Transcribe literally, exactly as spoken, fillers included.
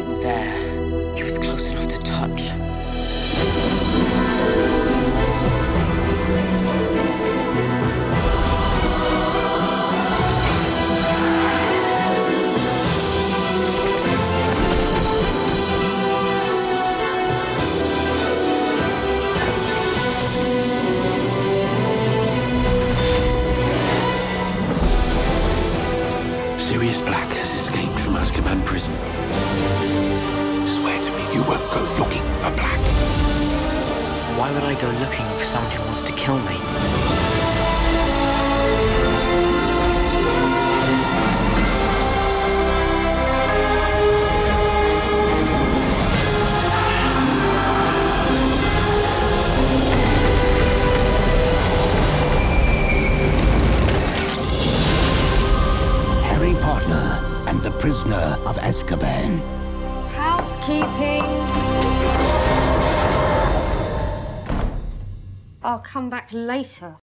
There. He was close enough to touch. Sirius Black has escaped from Azkaban prison. Swear to me you won't go looking for Black. Why would I go looking for someone who wants to kill me? Harry Potter and the Prisoner of Azkaban. Housekeeping. I'll come back later.